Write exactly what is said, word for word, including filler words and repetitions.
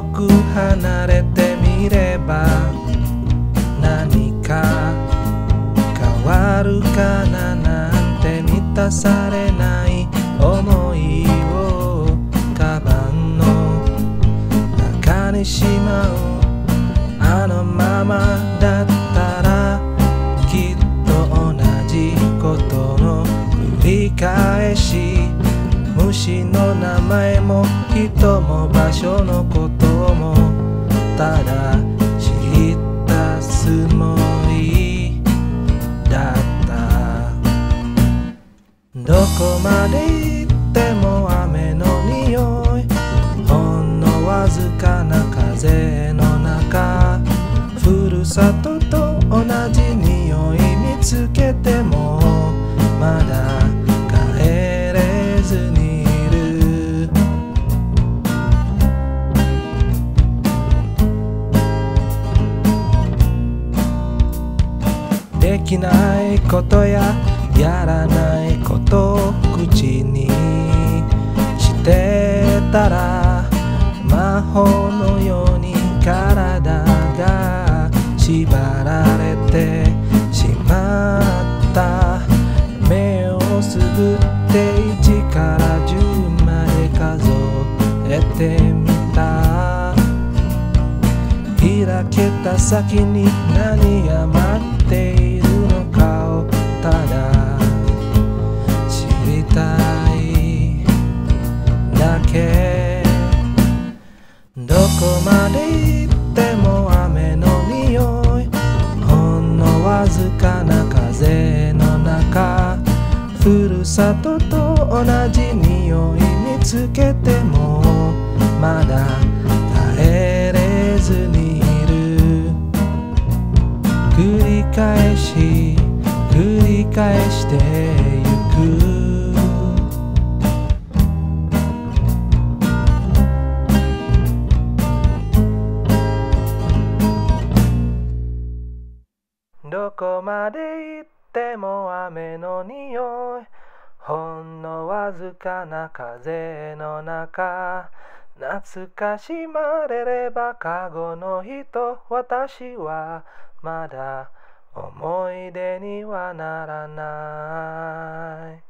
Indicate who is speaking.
Speaker 1: く離れてみれば何か変わるかななんて満たされない思いをカバンの中にしまう。あのままだったらきっと同じことの繰り返し。虫の名前も人も場所のこともただ知ったつもりだった。どこまで行っても雨の匂い、ほんのわずかな風の中、ふるさとと同じ匂い見つけてもまだ帰れずにできないことややらないことを口にしてたら魔法のように体が縛られてしまった。目をつぶっていちからじゅうまで数えてみた。開けた先に何が待っているのかをただ知りたいだけ。どこまで行っても雨の匂い、ほんのわずかな風の中、ふるさとと同じ匂い見つけてもまだ帰れずにいる。繰り返し繰り返してゆく。どこまで行っても雨の匂い、ほんのわずかな風の中、懐かしまれれば過去の人、私はまだ思い出にはならない。